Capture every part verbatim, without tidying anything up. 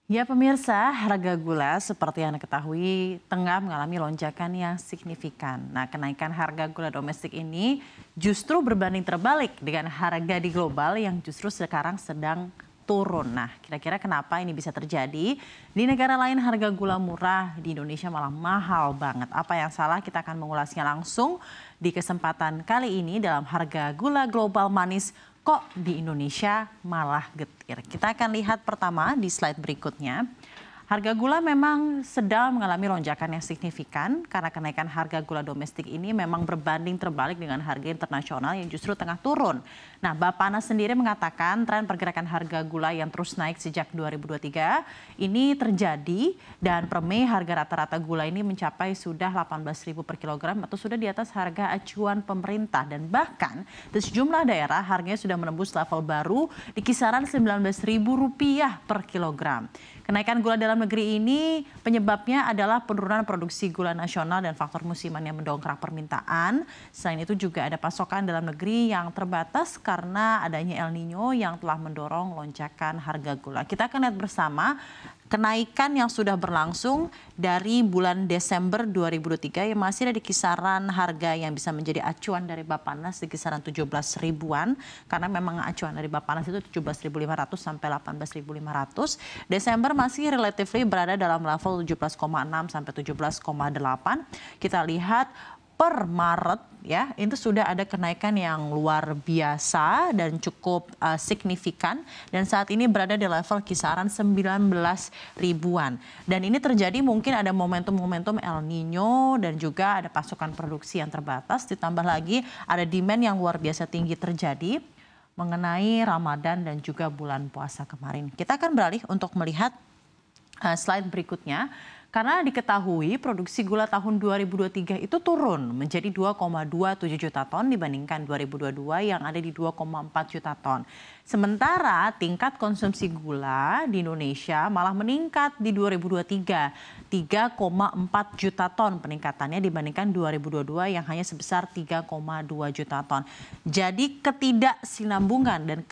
Ya pemirsa, harga gula seperti yang diketahui tengah mengalami lonjakan yang signifikan. Nah, kenaikan harga gula domestik ini justru berbanding terbalik dengan harga di global yang justru sekarang sedang turun. Nah, kira-kira kenapa ini bisa terjadi? Di negara lain harga gula murah, di Indonesia malah mahal banget. Apa yang salah? Kita akan mengulasnya langsung di kesempatan kali ini dalam harga gula global manis. Kok di Indonesia malah getir? Kita akan lihat pertama di slide berikutnya. Harga gula memang sedang mengalami lonjakan yang signifikan karena kenaikan harga gula domestik ini memang berbanding terbalik dengan harga internasional yang justru tengah turun. Nah, Bappenas sendiri mengatakan tren pergerakan harga gula yang terus naik sejak dua ribu dua puluh tiga ini terjadi dan per Mei harga rata-rata gula ini mencapai sudah delapan belas ribu per kilogram atau sudah di atas harga acuan pemerintah dan bahkan di sejumlah daerah harganya sudah menembus level baru di kisaran sembilan belas ribu rupiah per kilogram. Kenaikan gula dalam negeri ini penyebabnya adalah penurunan produksi gula nasional dan faktor musiman yang mendongkrak permintaan. Selain itu juga ada pasokan dalam negeri yang terbatas karena adanya El Nino yang telah mendorong lonjakan harga gula. Kita akan lihat bersama kenaikan yang sudah berlangsung dari bulan Desember dua ribu dua puluh tiga yang masih ada di kisaran harga yang bisa menjadi acuan dari Bappenas di kisaran tujuh belas ribuan karena memang acuan dari Bappenas itu tujuh belas ribu lima ratus sampai delapan belas ribu lima ratus. Desember masih relatively berada dalam level tujuh belas koma enam sampai tujuh belas koma delapan. Kita lihat per Maret ya itu sudah ada kenaikan yang luar biasa dan cukup uh, signifikan dan saat ini berada di level kisaran sembilan belas ribuan. Dan ini terjadi mungkin ada momentum-momentum El Nino dan juga ada pasokan produksi yang terbatas ditambah lagi ada demand yang luar biasa tinggi terjadi mengenai Ramadan dan juga bulan puasa kemarin. Kita akan beralih untuk melihat uh, slide berikutnya. Karena diketahui produksi gula tahun dua ribu dua puluh tiga itu turun menjadi dua koma dua tujuh juta ton dibandingkan dua ribu dua puluh dua yang ada di dua koma empat juta ton. Sementara tingkat konsumsi gula di Indonesia malah meningkat di dua ribu dua puluh tiga, tiga koma empat juta ton peningkatannya dibandingkan dua ribu dua puluh dua yang hanya sebesar tiga koma dua juta ton. Jadi ketidaksinambungan dan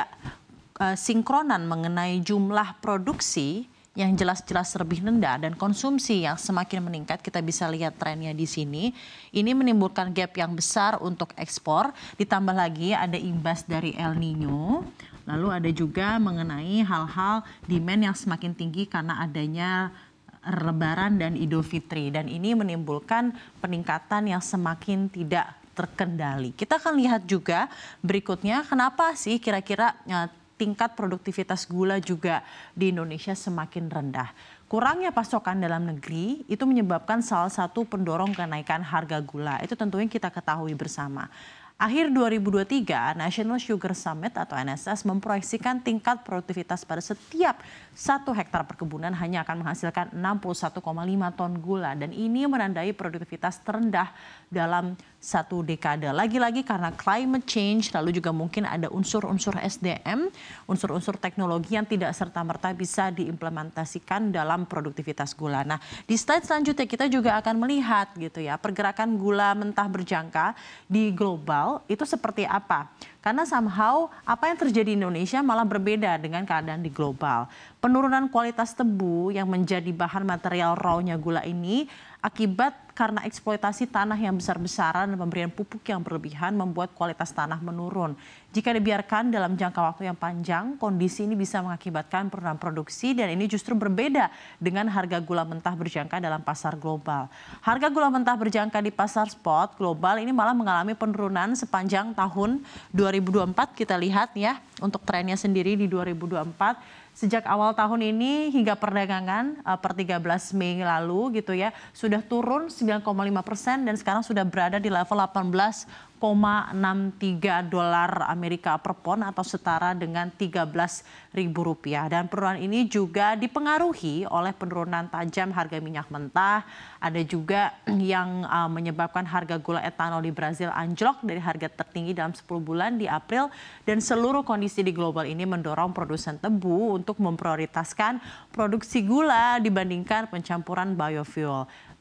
ketidaksinkronan mengenai jumlah produksi yang jelas-jelas lebih rendah dan konsumsi yang semakin meningkat, kita bisa lihat trennya di sini. Ini menimbulkan gap yang besar untuk ekspor, ditambah lagi ada imbas dari El Nino. Lalu ada juga mengenai hal-hal demand yang semakin tinggi karena adanya Lebaran dan Idul Fitri. Dan ini menimbulkan peningkatan yang semakin tidak terkendali. Kita akan lihat juga berikutnya kenapa sih kira-kira tingkat produktivitas gula juga di Indonesia semakin rendah. Kurangnya pasokan dalam negeri itu menyebabkan salah satu pendorong kenaikan harga gula. Itu tentunya kita ketahui bersama. Akhir dua ribu dua puluh tiga, National Sugar Summit atau N S S memproyeksikan tingkat produktivitas pada setiap satu hektar perkebunan hanya akan menghasilkan enam puluh satu koma lima ton gula. Dan ini menandai produktivitas terendah dalam satu dekade. Lagi-lagi karena climate change, lalu juga mungkin ada unsur-unsur S D M, unsur-unsur teknologi yang tidak serta-merta bisa diimplementasikan dalam produktivitas gula. Nah, di slide selanjutnya kita juga akan melihat gitu ya, pergerakan gula mentah berjangka di global itu seperti apa. Karena somehow apa yang terjadi di Indonesia malah berbeda dengan keadaan di global. Penurunan kualitas tebu yang menjadi bahan material raw-nya gula ini akibat karena eksploitasi tanah yang besar-besaran dan pemberian pupuk yang berlebihan membuat kualitas tanah menurun. Jika dibiarkan dalam jangka waktu yang panjang, kondisi ini bisa mengakibatkan penurunan produksi dan ini justru berbeda dengan harga gula mentah berjangka dalam pasar global. Harga gula mentah berjangka di pasar spot global ini malah mengalami penurunan sepanjang tahun dua ribu dua puluh empat. Kita lihat ya untuk trennya sendiri di dua ribu dua puluh empat. Sejak awal tahun ini hingga perdagangan uh, per tiga belas Mei lalu gitu ya sudah turun sembilan koma lima persen dan sekarang sudah berada di level delapan belas koma enam tiga dolar Amerika per pon atau setara dengan tiga belas ribu rupiah. Dan penurunan ini juga dipengaruhi oleh penurunan tajam harga minyak mentah. Ada juga yang uh, menyebabkan harga gula etanol di Brazil anjlok dari harga tertinggi dalam sepuluh bulan di April. Dan seluruh kondisi di global ini mendorong produsen tebu untuk memprioritaskan produksi gula dibandingkan pencampuran biofuel.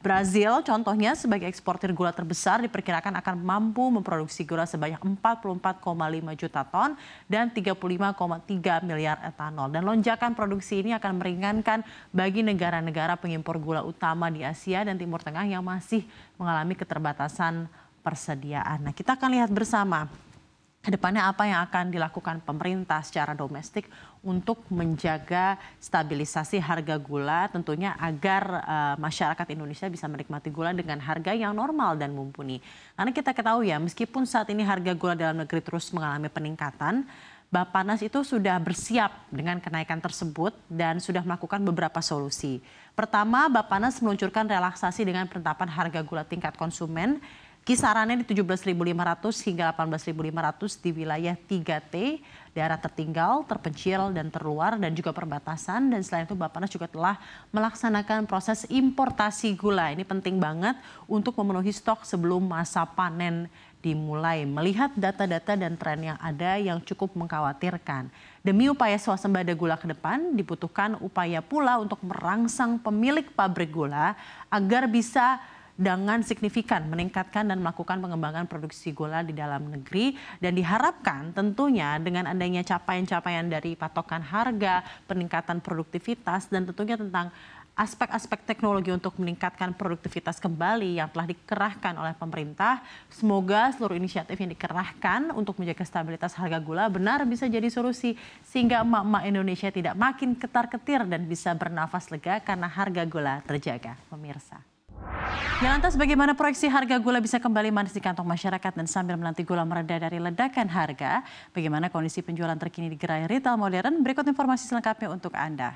Brazil contohnya sebagai eksportir gula terbesar diperkirakan akan mampu memproduksi gula sebanyak empat puluh empat koma lima juta ton dan tiga puluh lima koma tiga miliar etanol. Dan lonjakan produksi ini akan meringankan bagi negara-negara pengimpor gula utama di Asia dan Timur Tengah yang masih mengalami keterbatasan persediaan. Nah, kita akan lihat bersama kedepannya apa yang akan dilakukan pemerintah secara domestik untuk menjaga stabilisasi harga gula tentunya agar uh, masyarakat Indonesia bisa menikmati gula dengan harga yang normal dan mumpuni. Karena kita ketahui ya, meskipun saat ini harga gula dalam negeri terus mengalami peningkatan, Bappenas itu sudah bersiap dengan kenaikan tersebut dan sudah melakukan beberapa solusi. Pertama, Bappenas meluncurkan relaksasi dengan penetapan harga gula tingkat konsumen kisarannya di tujuh belas ribu lima ratus hingga delapan belas ribu lima ratus di wilayah tiga T, daerah tertinggal, terpencil, dan terluar, dan juga perbatasan. Dan selain itu Bappenas juga telah melaksanakan proses importasi gula. Ini penting banget untuk memenuhi stok sebelum masa panen dimulai. Melihat data-data dan tren yang ada yang cukup mengkhawatirkan. Demi upaya swasembada gula ke depan, dibutuhkan upaya pula untuk merangsang pemilik pabrik gula agar bisa dengan signifikan meningkatkan dan melakukan pengembangan produksi gula di dalam negeri, dan diharapkan tentunya dengan adanya capaian-capaian dari patokan harga, peningkatan produktivitas, dan tentunya tentang aspek-aspek teknologi untuk meningkatkan produktivitas kembali yang telah dikerahkan oleh pemerintah. Semoga seluruh inisiatif yang dikerahkan untuk menjaga stabilitas harga gula benar bisa jadi solusi sehingga emak-emak Indonesia tidak makin ketar-ketir dan bisa bernafas lega karena harga gula terjaga. Pemirsa. Ya, lantas bagaimana proyeksi harga gula bisa kembali manis di kantong masyarakat dan sambil menanti gula mereda dari ledakan harga, bagaimana kondisi penjualan terkini di gerai retail modern? Berikut informasi selengkapnya untuk Anda.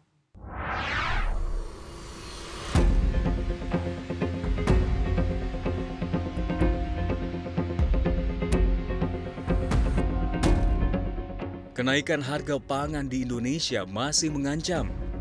Kenaikan harga pangan di Indonesia masih mengancam.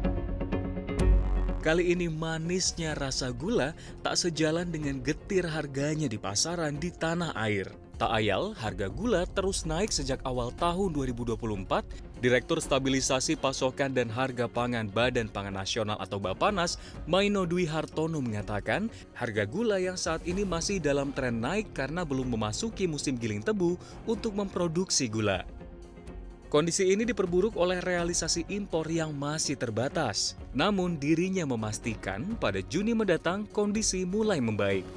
Kali ini manisnya rasa gula tak sejalan dengan getir harganya di pasaran di tanah air. Tak ayal, harga gula terus naik sejak awal tahun dua ribu dua puluh empat. Direktur Stabilisasi Pasokan dan Harga Pangan Badan Pangan Nasional atau Bappenas, Maino Dwi Hartono mengatakan, harga gula yang saat ini masih dalam tren naik karena belum memasuki musim giling tebu untuk memproduksi gula. Kondisi ini diperburuk oleh realisasi impor yang masih terbatas. Namun dirinya memastikan pada Juni mendatang kondisi mulai membaik.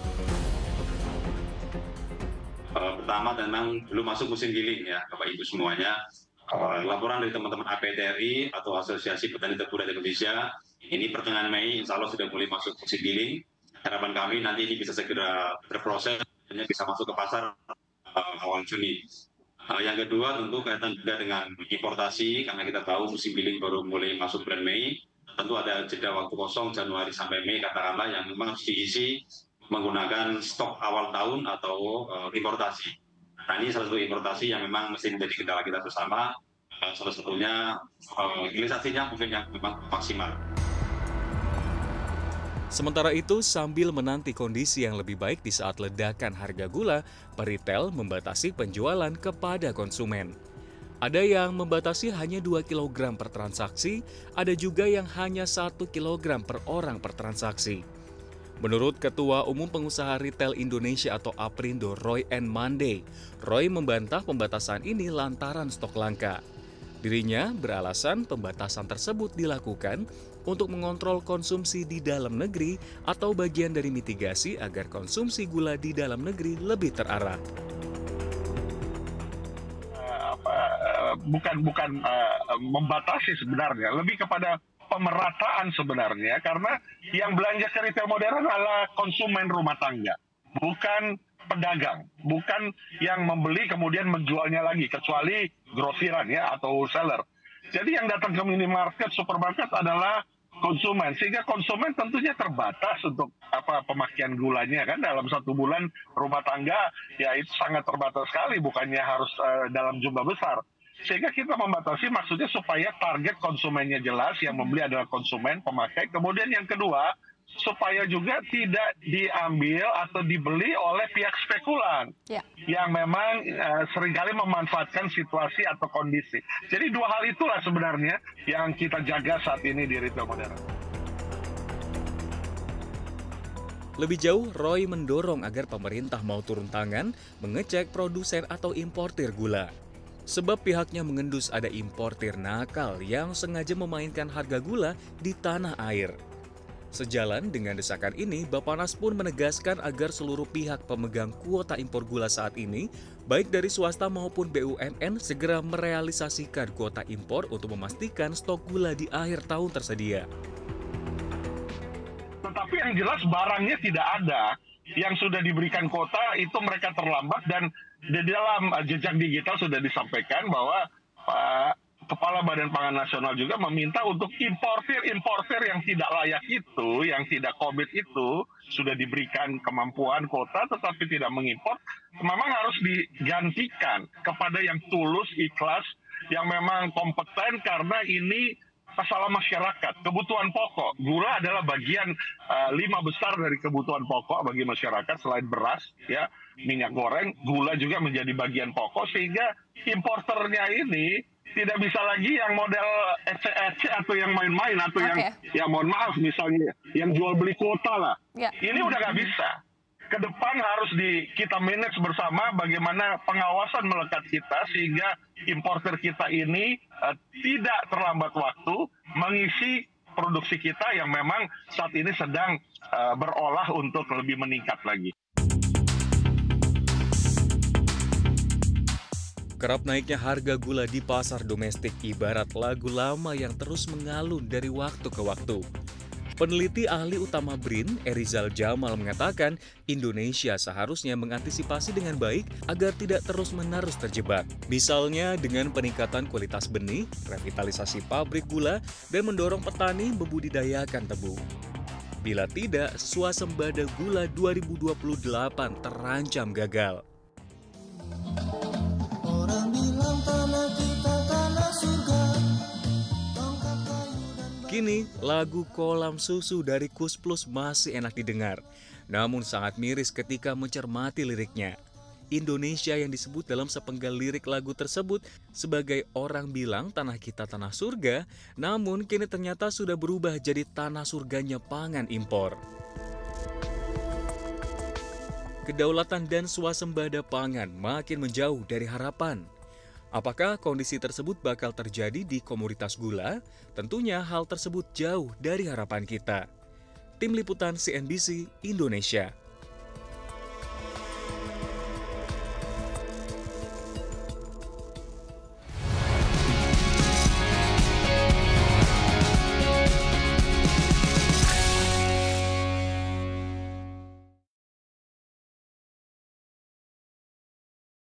Uh, pertama memang belum masuk musim giling ya Bapak Ibu semuanya. Uh, laporan dari teman-teman A P T R I atau Asosiasi Petani Tebu dan Indonesia, ini pertengahan Mei insya Allah sudah mulai masuk musim giling. Harapan kami nanti ini bisa segera berproses dan bisa masuk ke pasar uh, awal Juni. Uh, yang kedua tentu kaitan juga dengan importasi, karena kita tahu musim giling baru mulai masuk bulan Mei. Tentu ada jeda waktu kosong Januari sampai Mei katakanlah yang memang harus diisi menggunakan stok awal tahun atau uh, importasi. Nah ini salah satu importasi yang memang mesti menjadi kendala kita bersama. Uh, salah satunya uh, hilirisasinya mungkin yang memang maksimal. Sementara itu, sambil menanti kondisi yang lebih baik di saat ledakan harga gula, peritel membatasi penjualan kepada konsumen. Ada yang membatasi hanya dua kilogram per transaksi, ada juga yang hanya satu kilogram per orang per transaksi. Menurut Ketua Umum Pengusaha Retail Indonesia atau APRindo, Roy N. Monday, Roy membantah pembatasan ini lantaran stok langka. Dirinya beralasan pembatasan tersebut dilakukan untuk mengontrol konsumsi di dalam negeri atau bagian dari mitigasi agar konsumsi gula di dalam negeri lebih terarah. Uh, apa, uh, bukan bukan uh, membatasi sebenarnya, lebih kepada pemerataan sebenarnya, karena yang belanja ke retail modern adalah konsumen rumah tangga, bukan pedagang, bukan yang membeli kemudian menjualnya lagi, kecuali grosiran ya atau seller. Jadi yang datang ke minimarket, supermarket adalah konsumen, sehingga konsumen tentunya terbatas untuk apa pemakaian gulanya kan dalam satu bulan rumah tangga ya itu sangat terbatas sekali, bukannya harus uh, dalam jumlah besar. Sehingga kita membatasi maksudnya supaya target konsumennya jelas, yang membeli adalah konsumen, pemakai. Kemudian yang kedua, supaya juga tidak diambil atau dibeli oleh pihak spekulan ya, yang memang uh, seringkali memanfaatkan situasi atau kondisi. Jadi dua hal itulah sebenarnya yang kita jaga saat ini di retail modern. Lebih jauh, Roy mendorong agar pemerintah mau turun tangan mengecek produsen atau importir gula. Sebab pihaknya mengendus ada importir nakal yang sengaja memainkan harga gula di tanah air. Sejalan dengan desakan ini, Bappenas pun menegaskan agar seluruh pihak pemegang kuota impor gula saat ini, baik dari swasta maupun B U M N, segera merealisasikan kuota impor untuk memastikan stok gula di akhir tahun tersedia. Tetapi yang jelas barangnya tidak ada. Yang sudah diberikan kuota itu mereka terlambat, dan di dalam jejak digital sudah disampaikan bahwa Pak Kepala Badan Pangan Nasional juga meminta untuk importir-importir yang tidak layak itu, yang tidak komit itu, sudah diberikan kemampuan kuota tetapi tidak mengimpor, memang harus digantikan kepada yang tulus, ikhlas, yang memang kompeten, karena ini masalah masyarakat, kebutuhan pokok. Gula adalah bagian uh, lima besar dari kebutuhan pokok bagi masyarakat selain beras, ya, minyak goreng, gula juga menjadi bagian pokok, sehingga importernya ini tidak bisa lagi yang model ece-ece atau yang main-main atau okay. yang, ya mohon maaf misalnya yang jual beli kuota lah. Ya. Ini udah nggak bisa. Ke depan harus di kita manage bersama bagaimana pengawasan melekat kita sehingga importer kita ini uh, tidak terlambat waktu mengisi produksi kita yang memang saat ini sedang uh, berolah untuk lebih meningkat lagi. Kerap naiknya harga gula di pasar domestik ibarat lagu lama yang terus mengalun dari waktu ke waktu. Peneliti ahli utama B R I N, Erizal Jamal, mengatakan Indonesia seharusnya mengantisipasi dengan baik agar tidak terus-menerus terjebak. Misalnya dengan peningkatan kualitas benih, revitalisasi pabrik gula, dan mendorong petani membudidayakan tebu. Bila tidak, swasembada gula dua ribu dua puluh delapan terancam gagal. Kini, lagu Kolam Susu dari Kus Plus masih enak didengar, namun sangat miris ketika mencermati liriknya. Indonesia yang disebut dalam sepenggal lirik lagu tersebut sebagai orang bilang tanah kita tanah surga, namun kini ternyata sudah berubah jadi tanah surganya pangan impor. Kedaulatan dan swasembada pangan makin menjauh dari harapan. Apakah kondisi tersebut bakal terjadi di komoditas gula? Tentunya hal tersebut jauh dari harapan kita. Tim Liputan C N B C Indonesia.